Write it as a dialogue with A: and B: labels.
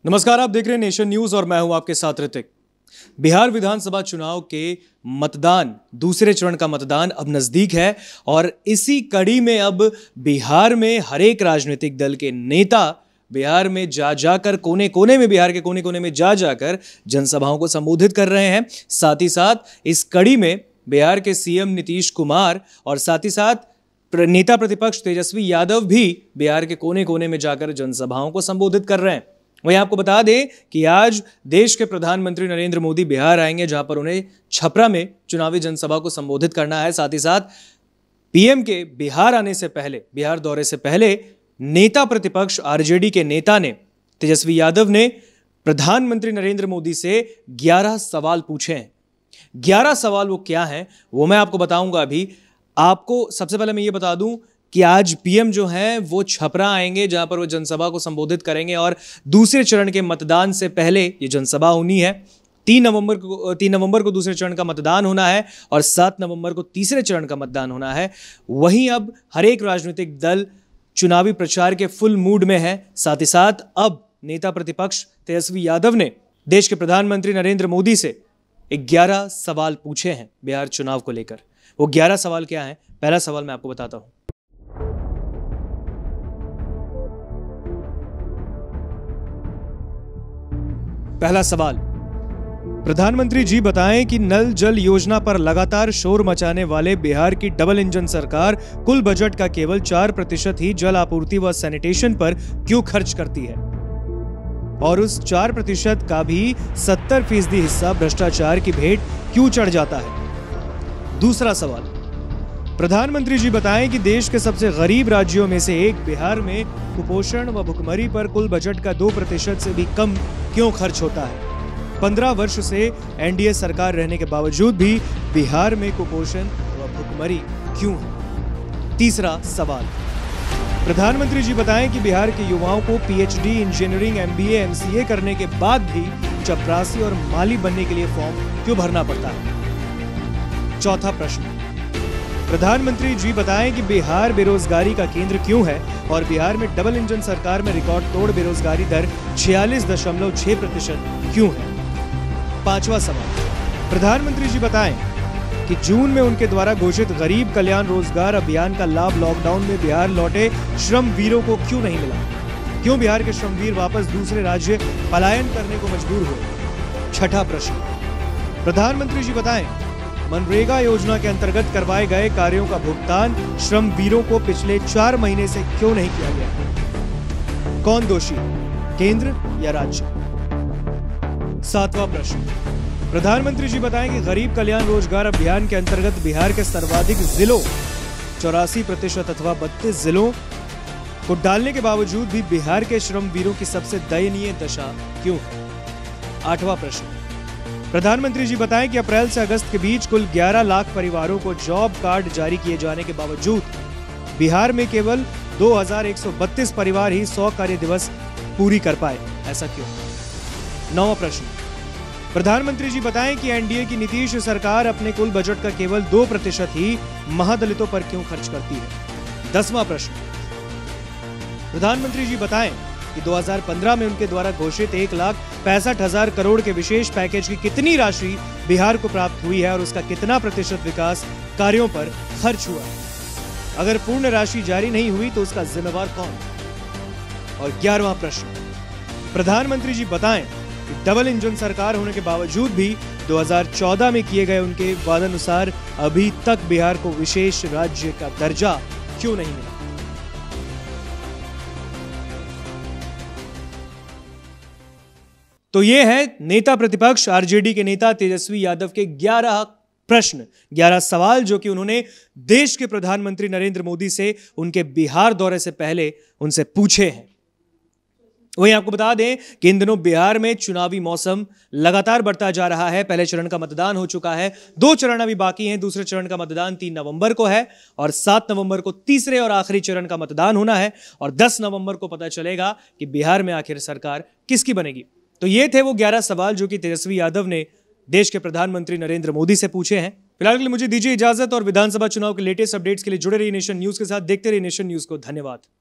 A: नमस्कार, आप देख रहे हैं नेशन न्यूज और मैं हूं आपके साथ ऋतिक। बिहार विधानसभा चुनाव के मतदान, दूसरे चरण का मतदान अब नजदीक है और इसी कड़ी में अब बिहार में हर एक राजनीतिक दल के नेता बिहार में जा जाकर कोने कोने में, बिहार के कोने कोने में जा जाकर जनसभाओं को संबोधित कर रहे हैं। साथ ही साथ इस कड़ी में बिहार के सीएम नीतीश कुमार और साथ ही साथ नेता प्रतिपक्ष तेजस्वी यादव भी बिहार के कोने कोने में जाकर जनसभाओं को संबोधित कर रहे हैं। वहीं आपको बता दें कि आज देश के प्रधानमंत्री नरेंद्र मोदी बिहार आएंगे, जहां पर उन्हें छपरा में चुनावी जनसभा को संबोधित करना है। साथ ही साथ पीएम के बिहार आने से पहले, बिहार दौरे से पहले नेता प्रतिपक्ष आरजेडी के नेता ने, तेजस्वी यादव ने प्रधानमंत्री नरेंद्र मोदी से 11 सवाल पूछे हैं। 11 सवाल वो क्या हैं वो मैं आपको बताऊंगा। अभी आपको सबसे पहले मैं ये बता दूं कि आज पीएम जो हैं वो छपरा आएंगे, जहां पर वो जनसभा को संबोधित करेंगे और दूसरे चरण के मतदान से पहले ये जनसभा होनी है। 3 नवंबर को दूसरे चरण का मतदान होना है और 7 नवंबर को तीसरे चरण का मतदान होना है। वहीं अब हर एक राजनीतिक दल चुनावी प्रचार के फुल मूड में है। साथ ही साथ अब नेता प्रतिपक्ष तेजस्वी यादव ने देश के प्रधानमंत्री नरेंद्र मोदी से 11 सवाल पूछे हैं बिहार चुनाव को लेकर। वो 11 सवाल क्या हैं, पहला सवाल मैं आपको बताता हूं। पहला सवाल, प्रधानमंत्री जी बताएं कि नल जल योजना पर लगातार शोर मचाने वाले बिहार की डबल इंजन सरकार कुल बजट का केवल 4% ही जल आपूर्ति व सैनिटेशन पर क्यों खर्च करती है और उस 4% का भी 70% हिस्सा भ्रष्टाचार की भेंट क्यों चढ़ जाता है। दूसरा सवाल, प्रधानमंत्री जी बताएं कि देश के सबसे गरीब राज्यों में से एक बिहार में कुपोषण व भुखमरी पर कुल बजट का 2% से भी कम क्यों खर्च होता है। 15 वर्ष से एनडीए सरकार रहने के बावजूद भी बिहार में कुपोषण व भुखमरी क्यों है। तीसरा सवाल, प्रधानमंत्री जी बताएं कि बिहार के युवाओं को पीएचडी, इंजीनियरिंग, एमबीए, एमसीए करने के बाद भी चपरासी और माली बनने के लिए फॉर्म क्यों भरना पड़ता है। चौथा प्रश्न, प्रधानमंत्री जी बताएं कि बिहार बेरोजगारी का केंद्र क्यों है और बिहार में डबल इंजन सरकार में रिकॉर्ड तोड़ बेरोजगारी दर 46.6% क्यों है। पांचवा सवाल, प्रधानमंत्री जी बताएं कि जून में उनके द्वारा घोषित गरीब कल्याण रोजगार अभियान का लाभ लॉकडाउन में बिहार लौटे श्रम वीरों को क्यों नहीं मिला। क्यों बिहार के श्रमवीर वापस दूसरे राज्य पलायन करने को मजबूर हुए। छठा प्रश्न, प्रधानमंत्री जी बताएं मनरेगा योजना के अंतर्गत करवाए गए कार्यों का भुगतान श्रम वीरों को पिछले 4 महीने से क्यों नहीं किया गया। कौन दोषी, केंद्र या राज्य। सातवां प्रश्न, प्रधानमंत्री जी बताएं कि गरीब कल्याण रोजगार अभियान के अंतर्गत बिहार के सर्वाधिक जिलों 84% अथवा 32 जिलों को डालने के बावजूद भी बिहार के श्रम वीरों की सबसे दयनीय दशा क्यों है। आठवां प्रश्न, प्रधानमंत्री जी बताएं कि अप्रैल से अगस्त के बीच कुल 11 लाख परिवारों को जॉब कार्ड जारी किए जाने के बावजूद बिहार में केवल 2132 परिवार ही 100 कार्य दिवस पूरी कर पाए, ऐसा क्यों। नौवां प्रश्न, प्रधानमंत्री जी बताएं कि एनडीए की नीतीश सरकार अपने कुल बजट का केवल 2% ही महादलितों पर क्यों खर्च करती है। 10वां प्रश्न, प्रधानमंत्री जी बताएं कि 2015 में उनके द्वारा घोषित 1,65,000 करोड़ के विशेष पैकेज की कितनी राशि बिहार को प्राप्त हुई है और उसका कितना प्रतिशत विकास कार्यों पर खर्च हुआ है। अगर पूर्ण राशि जारी नहीं हुई तो उसका जिम्मेवार कौन। और 11वां प्रश्न, प्रधानमंत्री जी बताएं कि डबल इंजन सरकार होने के बावजूद भी 2014 में किए गए उनके वादानुसार अभी तक बिहार को विशेष राज्य का दर्जा क्यों नहीं मिला। तो ये है नेता प्रतिपक्ष आरजेडी के नेता तेजस्वी यादव के 11 प्रश्न, 11 सवाल जो कि उन्होंने देश के प्रधानमंत्री नरेंद्र मोदी से उनके बिहार दौरे से पहले उनसे पूछे हैं। वहीं आपको बता दें कि इन दिनों बिहार में चुनावी मौसम लगातार बढ़ता जा रहा है। पहले चरण का मतदान हो चुका है, 2 चरण अभी बाकी हैं। दूसरे चरण का मतदान 3 नवंबर को है और 7 नवंबर को तीसरे और आखिरी चरण का मतदान होना है और 10 नवंबर को पता चलेगा कि बिहार में आखिर सरकार किसकी बनेगी। तो ये थे वो 11 सवाल जो कि तेजस्वी यादव ने देश के प्रधानमंत्री नरेंद्र मोदी से पूछे हैं। फिलहाल के लिए मुझे दीजिए इजाजत और विधानसभा चुनाव के लेटेस्ट अपडेट्स के लिए जुड़े रहिए नेशन न्यूज के साथ। देखते रहिए नेशन न्यूज को। धन्यवाद।